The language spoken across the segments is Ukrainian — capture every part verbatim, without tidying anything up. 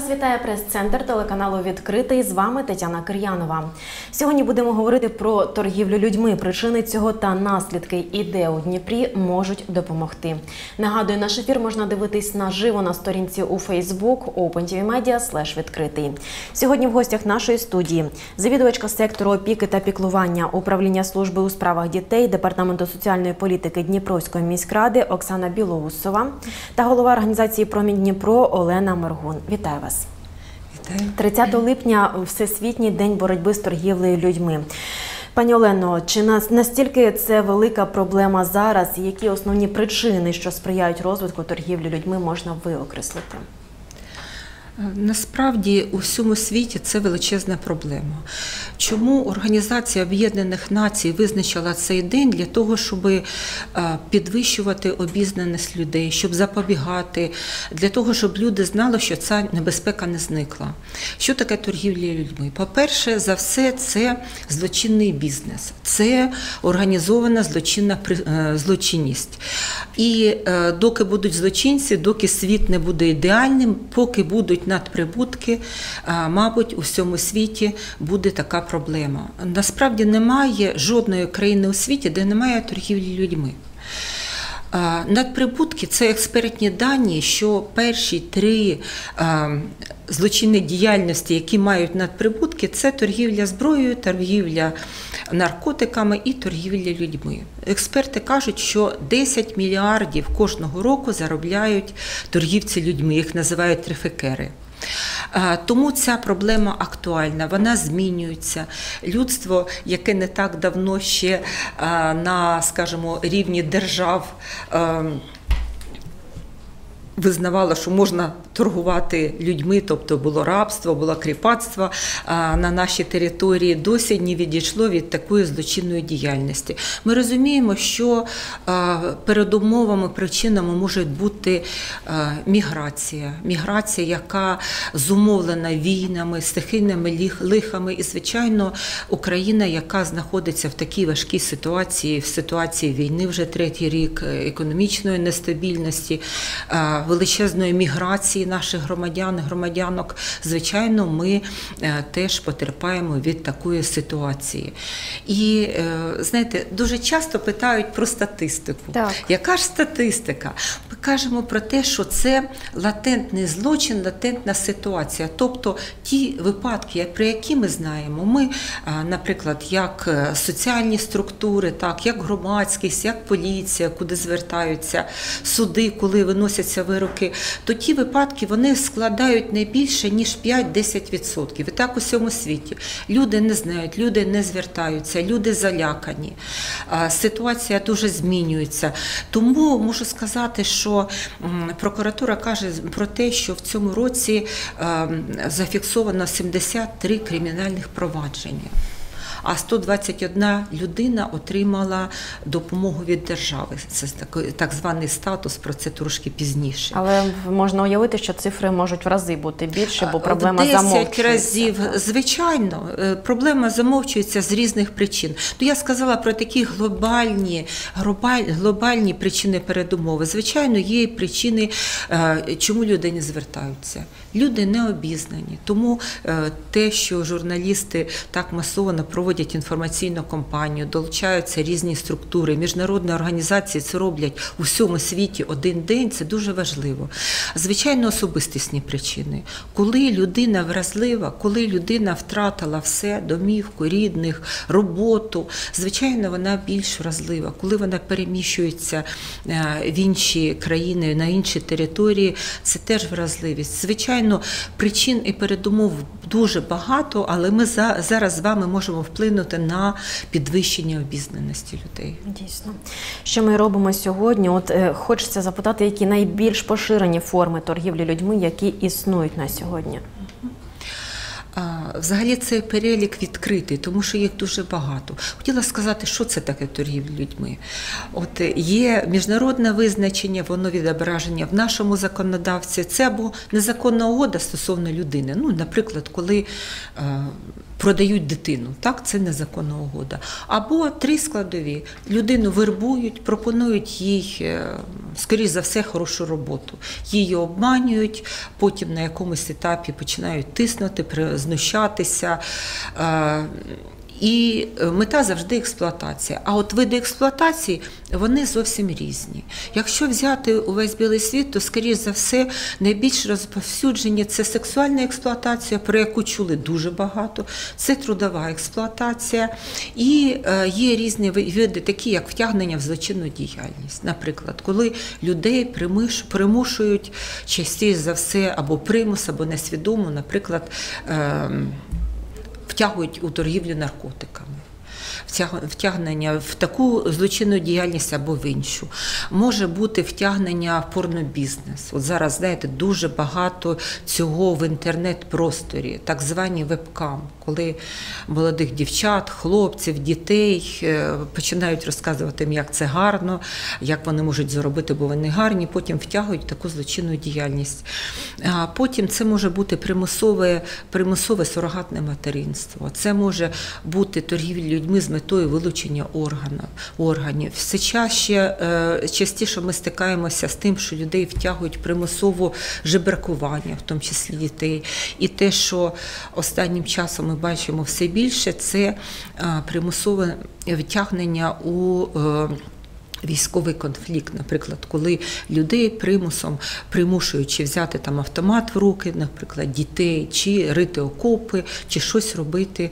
Вас вітає прес-центр телеканалу «Відкритий». З вами Тетяна Кир'янова. Сьогодні будемо говорити про торгівлю людьми. Причини цього та наслідки і де у Дніпрі можуть допомогти. Нагадую, наш ефір можна дивитись наживо на сторінці у Facebook OpenTVMedia слеш відкритий. Сьогодні в гостях нашої студії завідувачка сектору опіки та піклування Управління служби у справах дітей Департаменту соціальної політики Дніпровської міськради Оксана Білоусова та голова організації «Промінь Дніпро» Олена Моргун. Вітаю вас. Вітаю. тридцятого липня – Всесвітній день боротьби з торгівлею людьми. Пані Олено, чи настільки це велика проблема зараз? І які основні причини, що сприяють розвитку торгівлі людьми, можна виокреслити? Насправді у всьому світі це величезна проблема. Чому Організація Об'єднаних Націй визначила цей день? Для того, щоб підвищувати обізнаність людей, щоб запобігати, для того, щоб люди знали, що ця небезпека не зникла. Що таке торгівля людьми? По-перше, за все, це злочинний бізнес, це організована злочинна злочинність. І доки будуть злочинці, доки світ не буде ідеальним, поки будуть надприбутки, мабуть, у всьому світі буде така проблема. Насправді немає жодної країни у світі, де немає торгівлі людьми. Надприбутки – це експертні дані, що перші три злочинні діяльності, які мають надприбутки, це торгівля зброєю, торгівля наркотиками і торгівля людьми. Експерти кажуть, що десять мільярдів кожного року заробляють торгівці людьми, їх називають трафікери. Тому ця проблема актуальна, вона змінюється. Людство, яке не так давно ще на, скажімо, рівні держав визнавало, що можна торгувати людьми, тобто було рабство, було кріпацтво на нашій території, досі не відійшло від такої злочинної діяльності. Ми розуміємо, що передумовами, причинами може бути міграція. Міграція, яка зумовлена війнами, стихійними лихами і, звичайно, Україна, яка знаходиться в такій важкій ситуації, в ситуації війни вже третій рік, економічної нестабільності, величезної міграції наших громадян і громадянок, звичайно, ми теж потерпаємо від такої ситуації. І, знаєте, дуже часто питають про статистику. Так. Яка ж статистика? Ми кажемо про те, що це латентний злочин, латентна ситуація. Тобто ті випадки, про які ми знаємо, ми, наприклад, як соціальні структури, так, як громадськість, як поліція, куди звертаються суди, коли виносяться вироки, то ті випадки, вони складають не більше, ніж п'ять-десять відсотків. І так у всьому світі. Люди не знають, люди не звертаються, люди залякані. Ситуація дуже змінюється. Тому можу сказати, що прокуратура каже про те, що в цьому році зафіксовано сімдесят три кримінальних провадження. А сто двадцять одна людина отримала допомогу від держави. Це так званий статус, про це трошки пізніше. Але можна уявити, що цифри можуть в рази бути більше, бо проблема замовчується. десять разів, звичайно, проблема замовчується з різних причин. То я сказала про такі глобальні, глобальні причини передумови. Звичайно, є причини, чому люди не звертаються. Люди не обізнані. Тому те, що журналісти так масово проводять інформаційну кампанію, долучаються різні структури, міжнародні організації це роблять у всьому світі один день, це дуже важливо. Звичайно, особистісні причини. Коли людина вразлива, коли людина втратила все, домівку, рідних, роботу, звичайно, вона більш вразлива. Коли вона переміщується в інші країни, на інші території, це теж вразливість. Звичайно, причин і передумов дуже багато, але ми зараз з вами можемо вплинути на підвищення обізнаності людей. Дійсно. Що ми робимо сьогодні? От е, хочеться запитати, які найбільш поширені форми торгівлі людьми, які існують на сьогодні? Взагалі цей перелік відкритий, тому що їх дуже багато. Хотіла сказати, що це таке торгівля людьми. От є міжнародне визначення, воно відображення в нашому законодавстві. Це або незаконна угода стосовно людини. Ну, наприклад, коли е, продають дитину, так, це незаконна угода. Або три складові. Людину вербують, пропонують їй, скоріш за все, хорошу роботу. Її обманюють, потім на якомусь етапі починають тиснути, знущатися. І мета завжди експлуатація. А от види експлуатації, вони зовсім різні. Якщо взяти увесь білий світ, то, скоріш за все, найбільш розповсюдження – це сексуальна експлуатація, про яку чули дуже багато, це трудова експлуатація. І є різні види, такі як втягнення в злочинну діяльність. Наприклад, коли людей примушують частіше за все або примус, або несвідомо, наприклад, втягують у торгівлю наркотиками, втягнення в таку злочинну діяльність або в іншу. Може бути втягнення в порнобізнес. От зараз, знаєте, дуже багато цього в інтернет-просторі, так звані вебкам, коли молодих дівчат, хлопців, дітей починають розказувати їм, як це гарно, як вони можуть заробити, бо вони гарні, потім втягують в таку злочинну діяльність. А потім це може бути примусове, примусове сурогатне материнство, це може бути торгівля людьми з метою вилучення органів. органів. Все чаще, частіше ми стикаємося з тим, що людей втягують примусове жебракування, в тому числі дітей. І те, що останнім часом ми бачимо все більше, це примусове втягнення у військовий конфлікт, наприклад, коли людей примусом примушуючи взяти там автомат в руки, наприклад, дітей, чи рити окопи, чи щось робити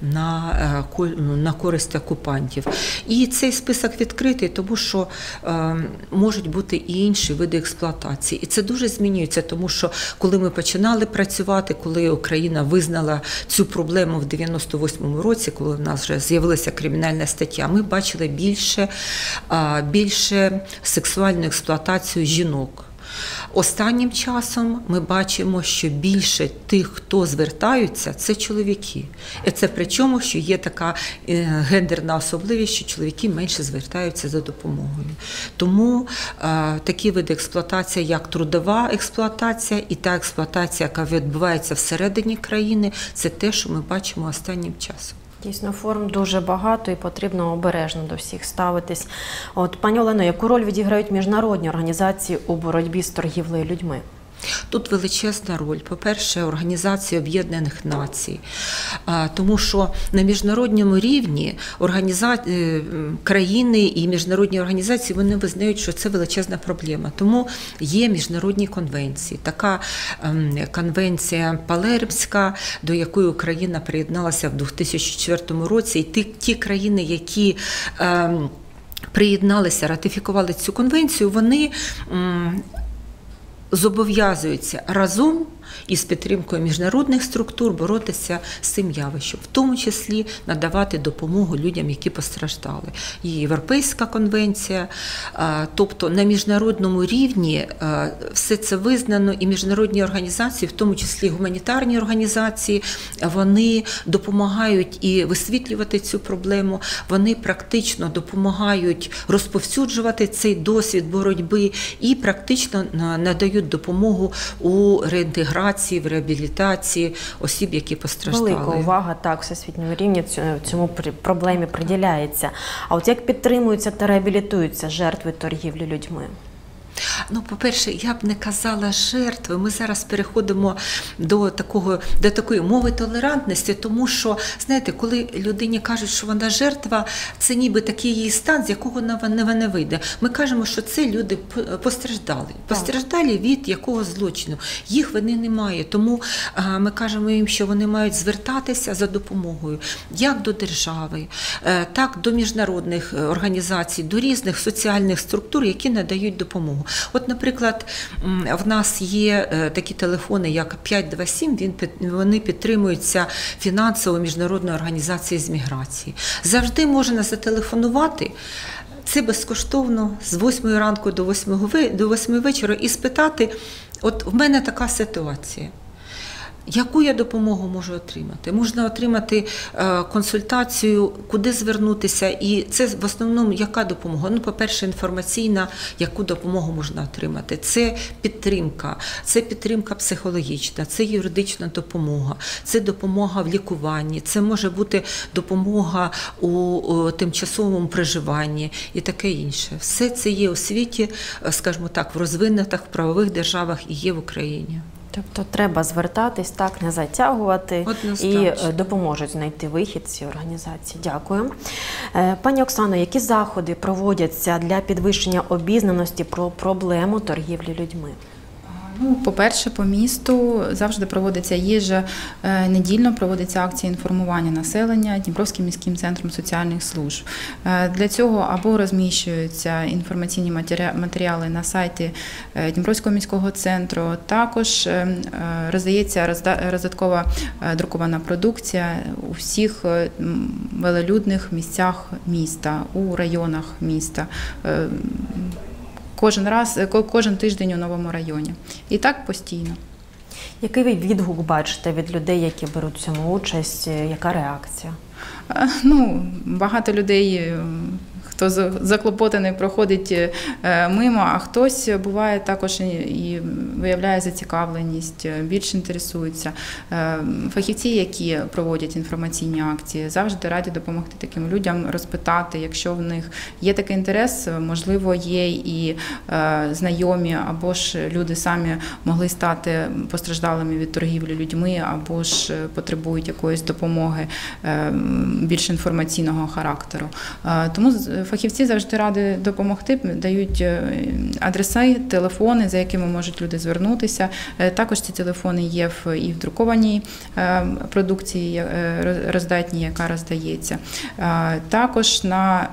на, на користь окупантів. І цей список відкритий, тому що е, можуть бути і інші види експлуатації. І це дуже змінюється, тому що коли ми починали працювати, коли Україна визнала цю проблему в дев'яносто восьмому році, коли в нас вже з'явилася кримінальна стаття, ми бачили більше е, більше сексуальну експлуатацію жінок. Останнім часом ми бачимо, що більше тих, хто звертаються, це чоловіки. І це при чому, що є така гендерна особливість, що чоловіки менше звертаються за допомогою. Тому е, такі види експлуатації, як трудова експлуатація і та експлуатація, яка відбувається всередині країни, це те, що ми бачимо останнім часом. Дійсно, форм дуже багато і потрібно обережно до всіх ставитись. От, пані Олено, яку роль відіграють міжнародні організації у боротьбі з торгівлею людьми? Тут величезна роль. По-перше, Організація Об'єднаних Націй. Тому що на міжнародному рівні організа... країни і міжнародні організації, вони визнають, що це величезна проблема. Тому є міжнародні конвенції. Така конвенція Палермська, до якої Україна приєдналася в дві тисячі четвертому році. І ті, ті країни, які приєдналися, ратифікували цю конвенцію, вони зобов'язуються разом із підтримкою міжнародних структур боротися з цим явищем, в тому числі надавати допомогу людям, які постраждали. Є Європейська конвенція, тобто на міжнародному рівні все це визнано, і міжнародні організації, в тому числі гуманітарні організації, вони допомагають і висвітлювати цю проблему, вони практично допомагають розповсюджувати цей досвід боротьби і практично надають допомогу у реінтеграції, в реабілітації осіб, які постраждали. Велика увага, так, всесвітньому рівні цьому проблемі приділяється. А от як підтримуються та реабілітуються жертви торгівлі людьми? Ну, по-перше, я б не казала жертви. Ми зараз переходимо до такого, до такої мови толерантності, тому що, знаєте, коли людині кажуть, що вона жертва, це ніби такий її стан, з якого вона не вийде. Ми кажемо, що це люди постраждали. Постраждали від якого злочину. Їх вини немає. Тому ми кажемо їм, що вони мають звертатися за допомогою як до держави, так до міжнародних організацій, до різних соціальних структур, які надають допомогу. От, наприклад, в нас є такі телефони, як п'ять два сім, вони підтримуються фінансово Міжнародною організацією з міграції. Завжди можна зателефонувати, це безкоштовно, з восьмої ранку до восьмої вечора і спитати, от в мене така ситуація. Яку я допомогу можу отримати? Можна отримати е, консультацію, куди звернутися, і це в основному яка допомога? Ну, по-перше, інформаційна, яку допомогу можна отримати. Це підтримка, це підтримка психологічна, це юридична допомога, це допомога в лікуванні, це може бути допомога у, у тимчасовому проживанні і таке інше. Все це є у світі, скажімо так, в розвинутих правових державах і є в Україні. Тобто треба звертатись, так, не затягувати, Однозначно. і допоможуть знайти вихід ці організації. Дякую. Пані Оксано, які заходи проводяться для підвищення обізнаності про проблему торгівлі людьми? Ну, по-перше, по місту завжди проводиться їжа, недільно проводиться акція інформування населення Дніпровським міським центром соціальних служб. Для цього або розміщуються інформаційні матеріали на сайті Дніпровського міського центру, також роздається роздаткова друкована продукція у всіх велолюдних місцях міста, у районах міста. Кожен раз, кожен тиждень у новому районі. І так постійно. Який ви відгук бачите від людей, які беруть в цьому участь? Яка реакція? Ну, багато людей, хто заклопотаний, проходить мимо, а хтось буває також і виявляє зацікавленість, більш інтересується. Фахівці, які проводять інформаційні акції, завжди раді допомогти таким людям, розпитати, якщо в них є такий інтерес, можливо, є і знайомі, або ж люди самі могли стати постраждалими від торгівлі людьми, або ж потребують якоїсь допомоги більш інформаційного характеру. Тому фахівці завжди раді допомогти, дають адреси, телефони, за якими можуть люди звернутися. Також ці телефони є і в друкованій продукції роздатній, яка роздається. Також на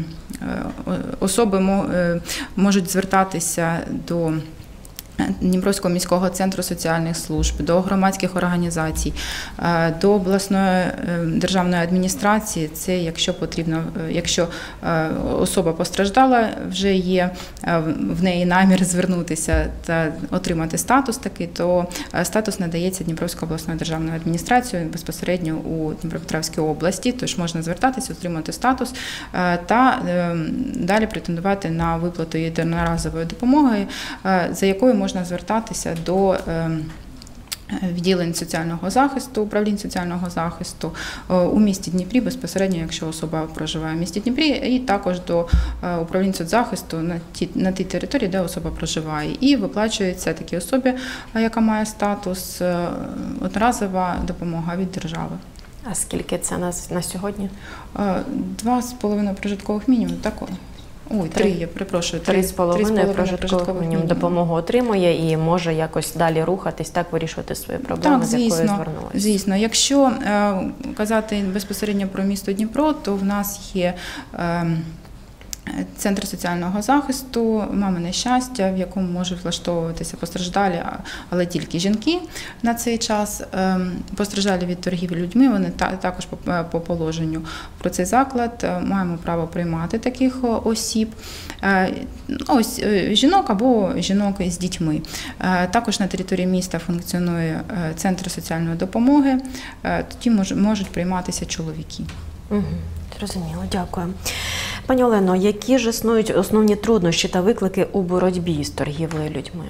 особи можуть звертатися до Дніпровського міського центру соціальних служб, до громадських організацій, до обласної державної адміністрації. Це якщо потрібно, якщо особа постраждала, вже є в неї намір звернутися та отримати статус такий, то статус надається Дніпровською обласною державною адміністрацією безпосередньо у Дніпропетровській області, тож можна звертатися, отримати статус та далі претендувати на виплату єдиноразової допомоги, за якою можна можна звертатися до відділень соціального захисту, управлінь соціального захисту у місті Дніпрі, безпосередньо, якщо особа проживає в місті Дніпрі, і також до управлінь соцзахисту на тій, на тій території, де особа проживає. І виплачується такій особі, яка має статус, одноразова допомога від держави. А скільки це на, на сьогодні? Два з половиною прожиткових мінімумів, так? Ой, три, я перепрошую. Три з половиною прожиткових мінімум допомогу отримує і може якось далі рухатись, так вирішувати свої проблеми, так, з якою звісно, звернулися. Звісно. Якщо е, казати безпосередньо про місто Дніпро, то в нас є е, Центр соціального захисту «Мамине щастя», в якому можуть влаштовуватися постраждалі, але тільки жінки на цей час. Постраждалі від торгівлі людьми, вони також по положенню про цей заклад маємо право приймати таких осіб, ось жінок або жінок з дітьми. Також на території міста функціонує Центр соціальної допомоги, тоді можуть прийматися чоловіки. Угу. Зрозуміло, дякую. Пані Олено, які ж існують основні труднощі та виклики у боротьбі з торгівлею людьми?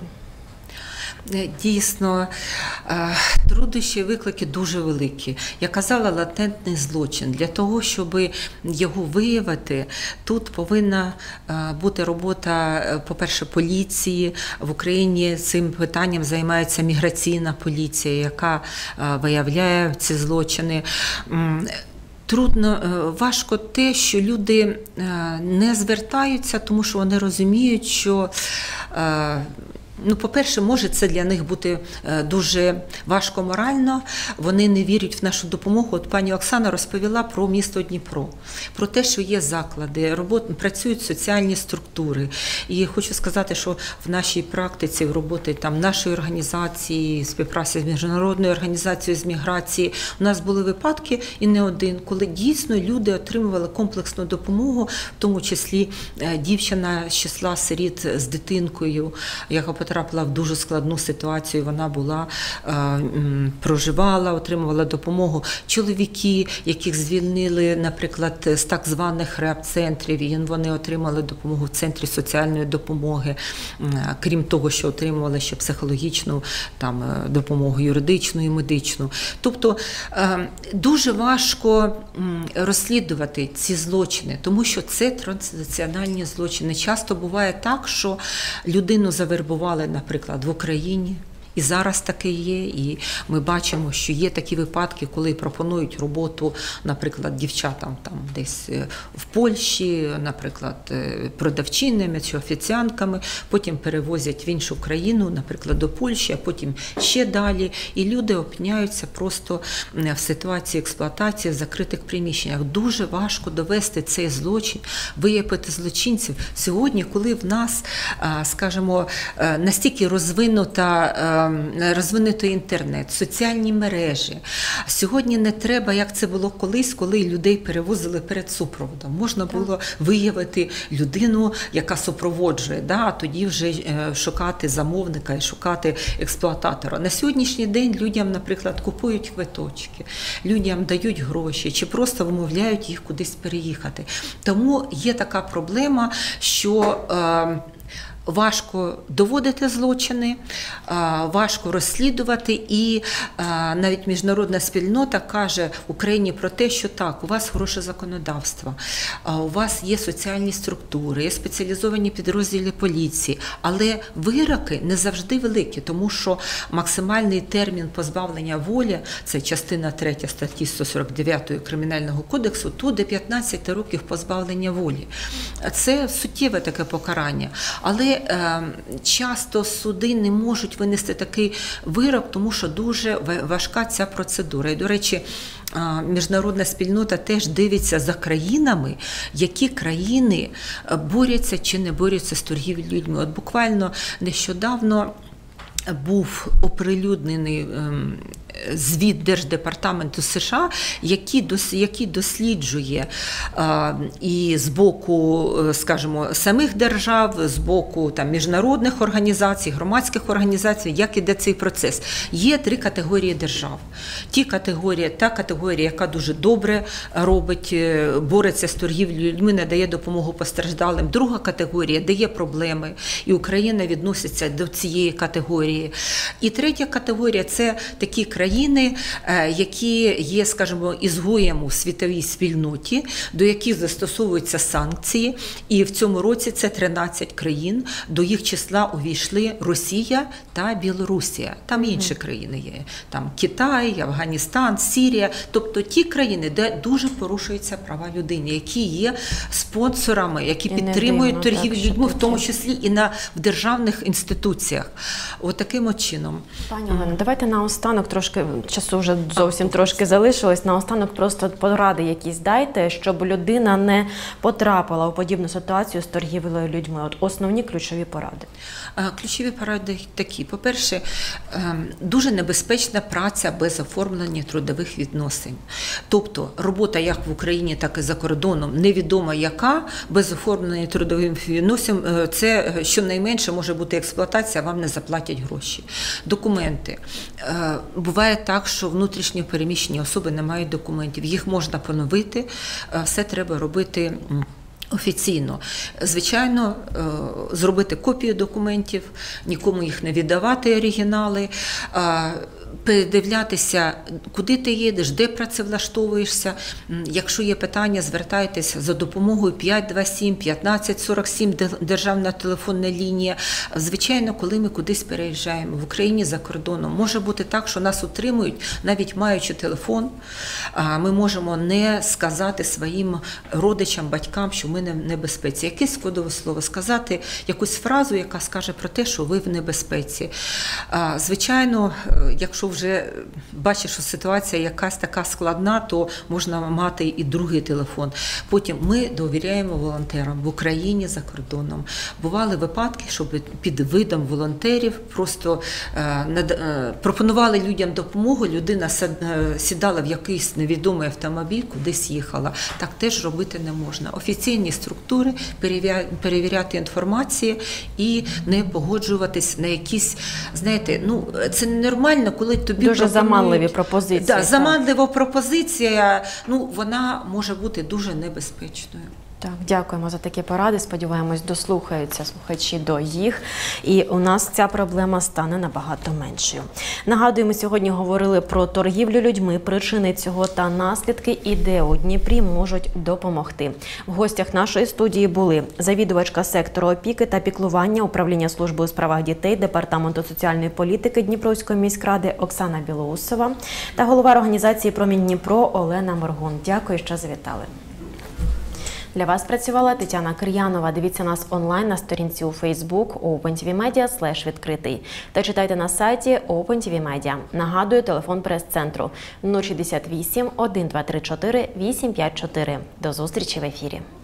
Дійсно, труднощі і виклики дуже великі. Я казала, латентний злочин. Для того, щоб його виявити, тут повинна бути робота, по-перше, поліції. В Україні цим питанням займається міграційна поліція, яка виявляє ці злочини. Трудно, важко те, що люди не звертаються, тому що вони розуміють, що, ну, по-перше, може це для них бути дуже важко морально, вони не вірять в нашу допомогу. От пані Оксана розповіла про місто Дніпро, про те, що є заклади, робот, працюють соціальні структури. І хочу сказати, що в нашій практиці, в роботі там, нашої організації, співпраці з Міжнародною організацією з міграції, у нас були випадки, і не один, коли дійсно люди отримували комплексну допомогу, в тому числі дівчина з числа сиріт з дитинкою, яка потрапила потрапила в дуже складну ситуацію, вона була, проживала, отримувала допомогу. Чоловіки, яких звільнили, наприклад, з так званих реп-центрів, і вони отримали допомогу в центрі соціальної допомоги, крім того, що отримували ще психологічну там, допомогу, юридичну і медичну. Тобто дуже важко розслідувати ці злочини, тому що це транснаціональні злочини. Часто буває так, що людину завербували, наприклад, в Україні, і зараз таке є, і ми бачимо, що є такі випадки, коли пропонують роботу, наприклад, дівчатам там десь в Польщі, наприклад, продавчинями чи офіціантками, потім перевозять в іншу країну, наприклад, до Польщі, а потім ще далі, і люди опиняються просто в ситуації експлуатації в закритих приміщеннях. Дуже важко довести цей злочин, виявити злочинців. Сьогодні, коли в нас, скажімо, настільки розвинута розвинутий інтернет, соціальні мережі. Сьогодні не треба, як це було колись, коли людей перевозили перед супроводом. Можна було виявити людину, яка супроводжує, да, а тоді вже шукати замовника і шукати експлуататора. На сьогоднішній день людям, наприклад, купують квиточки, людям дають гроші чи просто вмовляють їх кудись переїхати. Тому є така проблема, що е, важко доводити злочини, важко розслідувати, і навіть міжнародна спільнота каже Україні про те, що так, у вас хороше законодавство, у вас є соціальні структури, є спеціалізовані підрозділи поліції, але вироки не завжди великі, тому що максимальний термін позбавлення волі, це частина третя статті сто сорок дев'ять Кримінального кодексу, тут до п'ятнадцяти років позбавлення волі. Це суттєве таке покарання, але часто суди не можуть винести такий вирок, тому що дуже важка ця процедура. І, до речі, міжнародна спільнота теж дивиться за країнами, які країни борються чи не борються з торгівлею людьми. От буквально нещодавно був оприлюднений звіт Держдепартаменту США, який, який досліджує а, і з боку, скажімо, самих держав, з боку там, міжнародних організацій, громадських організацій, як іде цей процес. Є три категорії держав. Ті категорії, та категорія, яка дуже добре робить, бореться з торгівлею людьми, надає допомогу постраждалим. Друга категорія, де є проблеми, і Україна відноситься до цієї категорії. І третя категорія – це такі країни, країни, які є, скажімо, ізгоєм у світовій спільноті, до яких застосовуються санкції, і в цьому році це тринадцять країн, до їх числа увійшли Росія та Білорусія. Там інші країни є, там Китай, Афганістан, Сирія, тобто ті країни, де дуже порушуються права людини, які є спонсорами, які і підтримують торгівлю людьми, в тому числі і на, в державних інституціях. От таким от чином. Пані Олено, давайте наостанок трошки, часу вже зовсім трошки залишилось, наостанок просто поради якісь дайте, щоб людина не потрапила у подібну ситуацію з торгівлею людьми. От основні ключові поради. Ключові поради такі. По-перше, дуже небезпечна праця без оформлення трудових відносин. Тобто робота як в Україні, так і за кордоном, невідомо яка, без оформлення трудових відносин, це щонайменше може бути експлуатація, вам не заплатять гроші. Документи. Буває так, що внутрішньо переміщені особи не мають документів, їх можна поновити, все треба робити офіційно. Звичайно, зробити копію документів, нікому їх не віддавати, оригінали, передивлятися, куди ти їдеш, де працевлаштовуєшся. Якщо є питання, звертайтеся за допомогою п'ять два сім п'ятнадцять сорок сім, державна телефонна лінія. Звичайно, коли ми кудись переїжджаємо, в Україні за кордоном, може бути так, що нас утримують, навіть маючи телефон, ми можемо не сказати своїм родичам, батькам, що ми не в небезпеці. Якесь кодове слово сказати, якусь фразу, яка скаже про те, що ви в небезпеці. Звичайно, якщо якщо вже бачиш, що ситуація якась така складна, то можна мати і другий телефон. Потім ми довіряємо волонтерам в Україні, за кордоном. Бували випадки, щоб під видом волонтерів просто е, пропонували людям допомогу, людина сідала в якийсь невідомий автомобіль, кудись їхала. Так теж робити не можна. Офіційні структури, перевіряти інформацію і не погоджуватись на якісь, знаєте, ну, це ненормально, коли тобі дуже пропонують... заманливі пропозиції. Да, заманлива пропозиція, ну, вона може бути дуже небезпечною. Так, дякуємо за такі поради. Сподіваємось, дослухаються слухачі до їх, і у нас ця проблема стане набагато меншою. Нагадую, ми сьогодні говорили про торгівлю людьми, причини цього та наслідки, і де у Дніпрі можуть допомогти. В гостях нашої студії були завідувачка сектору опіки та піклування Управління служби у справах дітей Департаменту соціальної політики Дніпровської міськради Оксана Білоусова та голова організації «Промінь Дніпро» Олена Моргун. Дякую, що завітали. Для вас працювала Тетяна Кир'янова. Дивіться нас онлайн на сторінці у Facebook OpenTVMedia слеш відкритий та читайте на сайті OpenTVMedia. Нагадую, телефон прес-центру нуль шістдесят вісім, один два три чотири, вісім п'ять чотири. До зустрічі в ефірі.